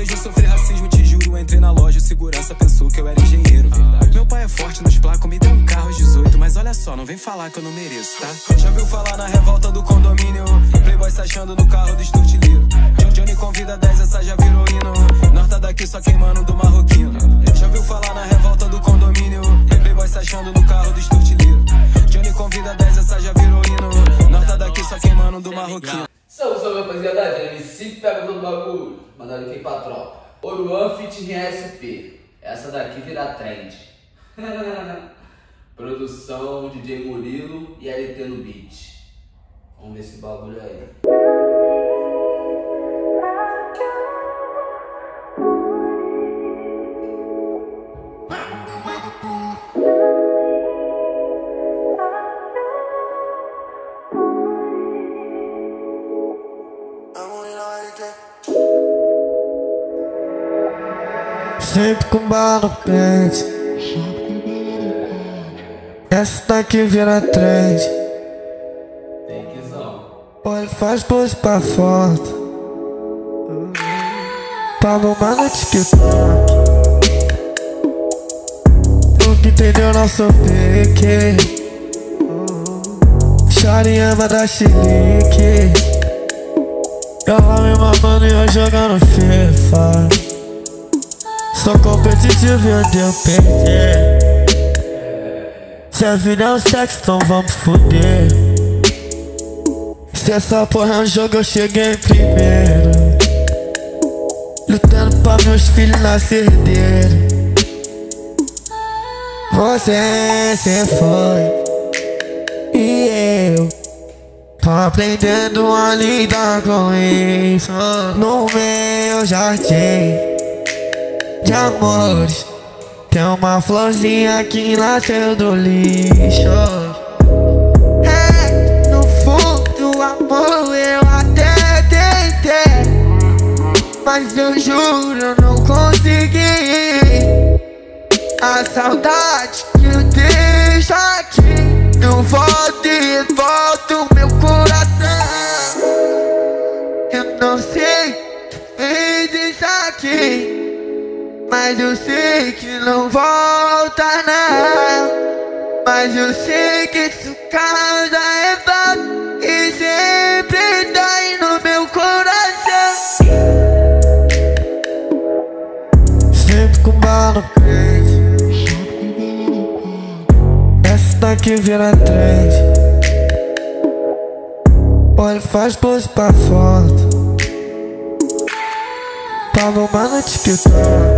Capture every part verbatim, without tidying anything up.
colégio eu sofri racismo, te juro. Entrei na loja, o segurança pensou que eu era engenheiro. Meu pai é forte nos placos, me deu um carro aos dezoito. Mas olha só, não vem falar que eu não mereço, tá? Já viu falar na revolta do condomínio? Playboy se achando no carro do esturtilheiro. John Johnny convida dez, essa já virou hino. Nós tá daqui só queimando do marroquino. Já viu falar na revolta do condomínio? Playboy se achando no carro do esturtilheiro. Johnny convida dez, essa já virou hino. Nós tá daqui só queimando do marroquino. Salve, salve, rapaziada, M C pega todo bagulho, mandando aqui pra tropa. Oruan Fit R S P, essa daqui vira trend. Produção D J Murilo e L T no beat. Vamos ver esse bagulho aí. Sempre com bala no pente. Essa daqui vira trend. Tem quizão. Ou ele faz pose pra foto, pra bombar no TikTok. Nunca entendeu nosso pique. Choriama da chilique. Eu lá me mamando e eu jogando FIFA. Sou competitivo e eu devo perder. Se a vida é um sexo, então vamos foder. Se essa porra é um jogo, eu cheguei primeiro. Lutando pra meus filhos nascer herdeiro. Você se foi e eu tô aprendendo a lidar com isso. No meu jardim de amores tem uma florzinha que nasceu do lixo. É, no fundo, amor, eu até tentei, mas eu juro, eu não consegui. A saudade que eu deixo aqui não volta e volta o meu coração. Eu não sei que fez isso aqui, mas eu sei que não volta não. Mas eu sei que isso causa revolta e sempre dói no meu coração. Sempre com bala no peito. Essa daqui vira trend. Ou ele faz pose pra foto, pra bombar no TikTok.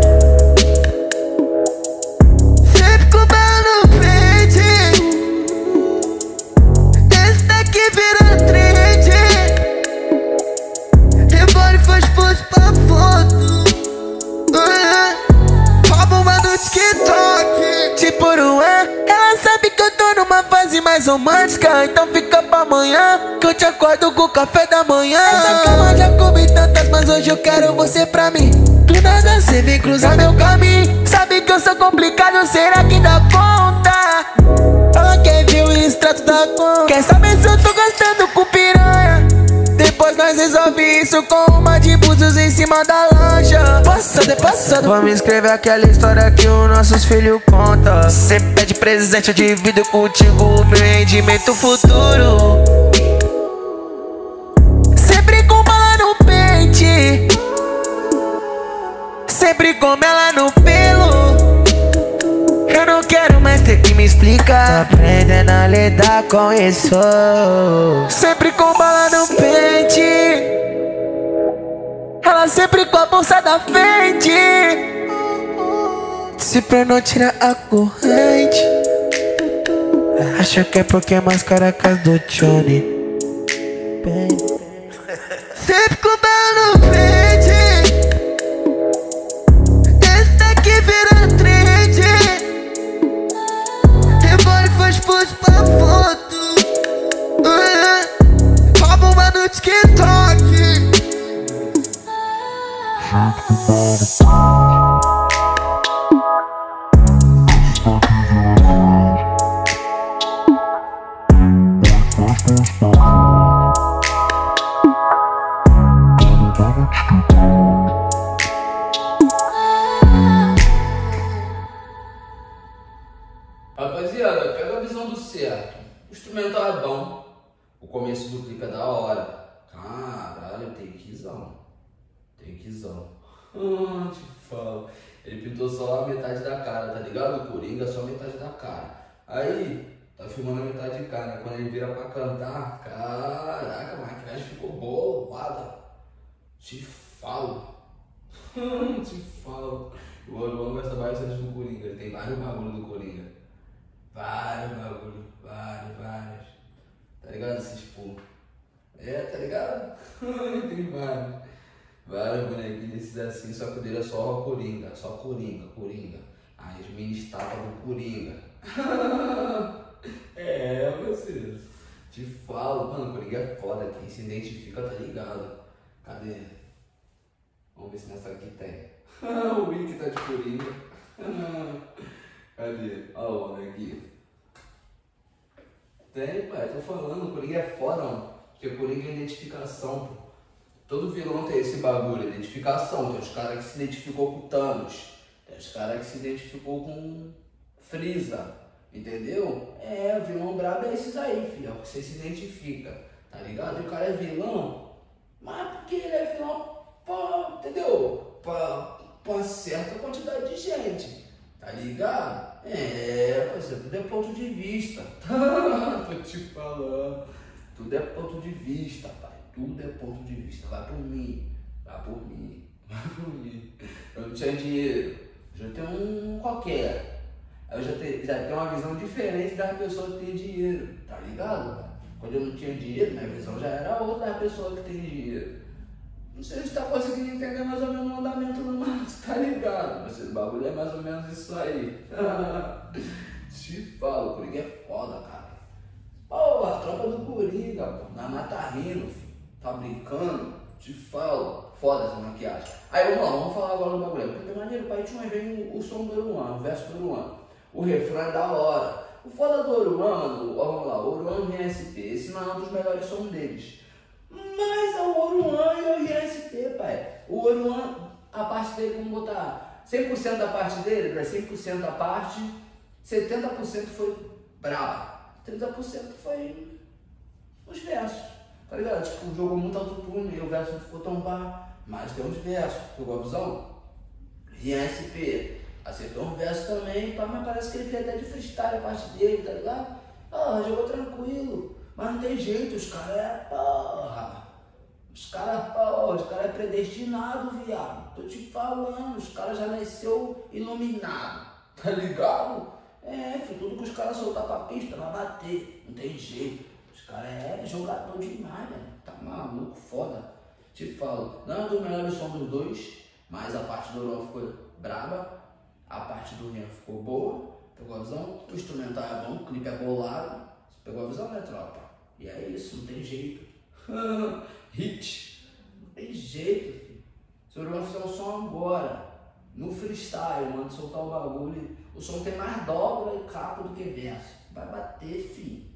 Tipo Oruan, ela sabe que eu tô numa fase mais romântica. Então fica pra amanhã, que eu te acordo com o café da manhã. Essa cama já comi tantas, mas hoje eu quero você pra mim. Do nada cê vem cruzar meu caminho. Sabe que eu sou complicado, será que dá conta? Ela quer ver o extrato da conta. Quer saber se eu tô gastando com piranha? Depois nós resolve isso com uma de búzios em cima da lancha. Passado é passado, vamos escrever aquela história que os nossos filhos contam. Cê pede presente, eu divido contigo o meu rendimento futuro. Sempre com bala no pente, sempre com ela no pelo. Eu não quero mais ter que me explicar, tô aprendendo a lidar com isso. Sempre com bala no pente, ela sempre com a bolsa da frente. Se pra não tirar a corrente, acha que é porque é mais caracas do Johnny. Sempre com bala no pente. Esse daqui vira trend. Embora faz pose pra foto, pra bombar no TikTok. começo do clipe é da hora. Caralho, tem quizão. Tem quizão. Ah, te falo. Ele pintou só a metade da cara, tá ligado? O Coringa só a metade da cara. Aí, tá filmando a metade de cara, né? Quando ele vira pra cantar, caraca, a maquiagem ficou boa. Te falo. Te falo. O Oruan gosta bastante do Coringa. Ele tem vários bagulhos do Coringa. Vários bagulhos. Vários, vários. Tá ligado? Esses tipo. É, tá ligado? Tem vários. Vários bonequinhos desses assim, só que o dele é só Coringa. Só Coringa, Coringa. Aí as mini estátuas do Coringa. É, parceiro. Te falo, mano, o Coringa é foda. Quem se identifica, tá ligado? Cadê? Vamos ver se nessa aqui tem. O Wick tá de Coringa. Cadê? Olha o homem aqui. Tem, pai, tô falando, o Coringa é foda, mano. Porque o Coringa é identificação, pô. Todo vilão tem esse bagulho, identificação. Tem os caras que se identificou com Thanos. Tem os caras que se identificou com Freeza. Entendeu? É, o vilão brabo é esses aí, filho. É o que você se identifica. Tá ligado? E o cara é vilão, mas porque ele é vilão, pra, entendeu? Pra, pra certa quantidade de gente. Tá ligado? É, parceiro, tudo é ponto de vista. Tô te falando. Tudo é ponto de vista, pai. Tudo é ponto de vista. Vai por mim. Vai por mim. Vai por mim. Eu não tinha dinheiro. Eu já tenho um qualquer. Eu já tenho, já tenho uma visão diferente das pessoas que têm dinheiro. Tá ligado, pai? Quando eu não tinha dinheiro, minha visão já era outra da pessoa que tem dinheiro. Não sei se você tá conseguindo entender mais ou menos o mandamento do mano, tá ligado? Mas esse bagulho é mais ou menos isso aí. Te falo, o Coringa é foda, cara. Pô, a tropa do Coringa, pô, na mata rindo, filho. Tá brincando? Te falo. Foda essa maquiagem. Aí vamos lá, vamos falar agora do bagulho. Porque tem maneiro, pai, tinha vem o, o som do Oruan, o verso do Oruan. O refrão é da hora. O foda do Oruan, mano, ó, vamos lá, o Oruan e o R S P. Esse não é um dos melhores sons deles. Mas é o Oruan e o R S P, pai. O Oruan, a parte dele, vamos botar cem por cento da parte dele, cem por cento da parte, setenta por cento foi braba. trinta por cento foi os versos. Tá ligado? Tipo, jogou muito autotune e o verso não ficou tão pá. Mas tem uns versos. Pegou a visão? R S P. Acertou um verso também, pá, mas parece que ele fez até de freestyle a parte dele, tá ligado? Ah, jogou tranquilo. Mas não tem jeito, os caras é porra. Os caras, porra, os caras é predestinado, viado. Tô te falando, os caras já nasceu iluminado, tá ligado? É, filho, tudo que os caras soltar pra pista vai bater, não tem jeito. Os caras é jogador demais, velho. Tá maluco, foda. Te falo, não é um dos melhores sons dos dois, mas a parte do Oruan ficou braba, a parte do Rian ficou boa, pegou a visão? O instrumental é bom, o clipe é bolado. Pegou a visão, né, tropa? E é isso, não tem jeito. Hit. Não tem jeito, filho. Se o Oruan fizer o som agora, no freestyle, mano, soltar o bagulho, o som tem mais dobra e capa do que verso. Vai bater, filho.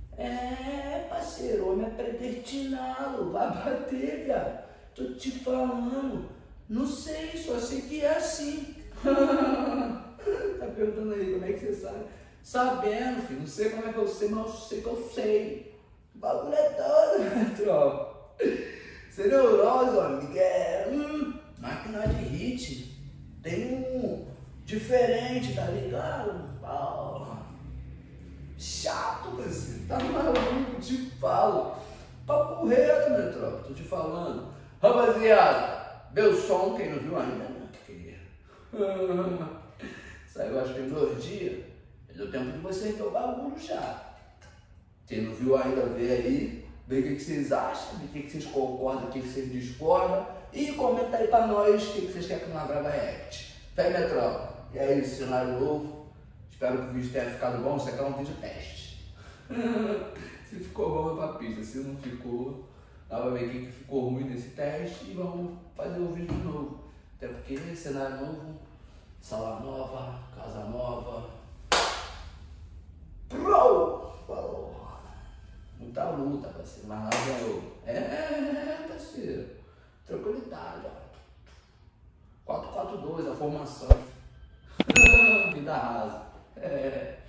É, parceiro, o homem é predestinado. Vai bater, viado. Tô te falando. Não sei, só sei que é assim. Tá perguntando aí, como é que você sabe? Sabendo, filho, não sei como é que eu sei, mas eu sei que eu sei. O bagulho é todo, né, tropa? Você neurose, amigo, é hum, máquina de hit. Tem um diferente, tá ligado? Porra. Chato, parceiro. Tá maluco, te falo. Papo reto, né, tropa? Tô te falando. Rapaziada, meu som, quem não viu ainda, né? Saiu acho que em dois dias. Deu tempo de vocês ver o bagulho já. Quem não viu ainda, vê aí. Vê o que, que vocês acham, o que, que vocês concordam, o que, que vocês discordam. E comenta aí pra nós o que, que vocês querem que nós grava react. Fé, minha tropa. E aí, cenário novo. Espero que o vídeo tenha ficado bom. Isso aqui é um vídeo teste. Se ficou bom, é pra pista. Se não ficou, dá pra ver o que, que ficou ruim nesse teste. E vamos fazer o vídeo de novo. Até porque cenário novo, sala nova, casa nova. Pro! Falou! Muita luta, parceiro, mas nada ganhou. É, parceiro. Tranquilidade, ó. quatro quatro dois, a formação. Vida rasa. É.